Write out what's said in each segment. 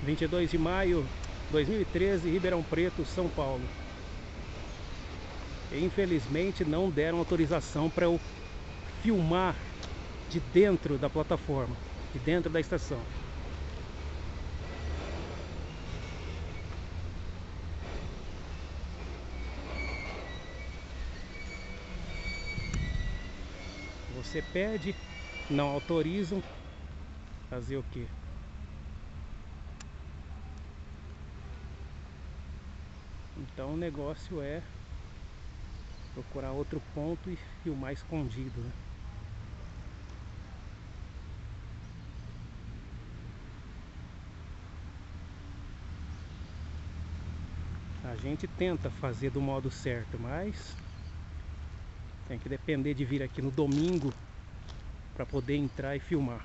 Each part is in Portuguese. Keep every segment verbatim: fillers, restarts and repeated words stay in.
vinte e dois de maio de dois mil e treze, Ribeirão Preto, São Paulo. E, infelizmente não deram autorização para eu filmar de dentro da plataforma, de dentro da estação. Você pede, não autorizam, fazer o quê? Então o negócio é procurar outro ponto e filmar escondido, né? A gente tenta fazer do modo certo, mas tem que depender de vir aqui no domingo para poder entrar e filmar.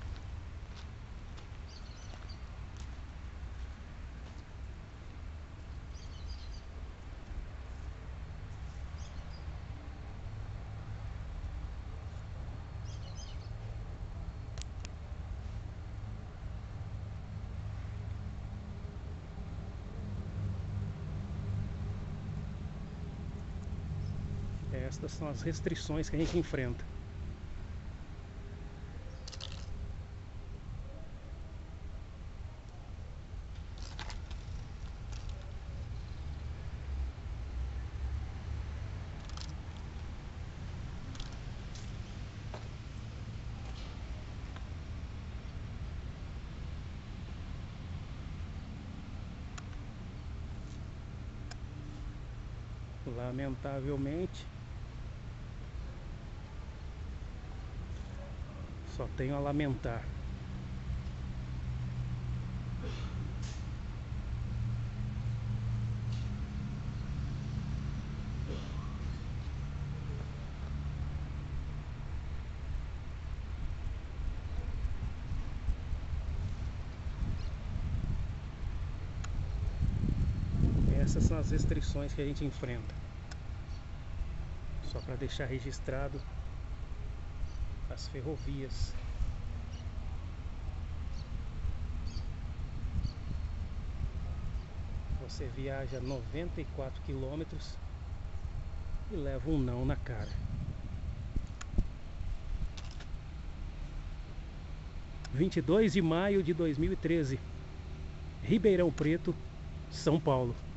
Estas são as restrições que a gente enfrenta. Lamentavelmente, só tenho a lamentar. Essas são as restrições que a gente enfrenta. Só para deixar registrado as ferrovias. Você viaja noventa e quatro quilômetros e leva um não na cara. vinte e dois de maio de dois mil e treze, Ribeirão Preto, São Paulo.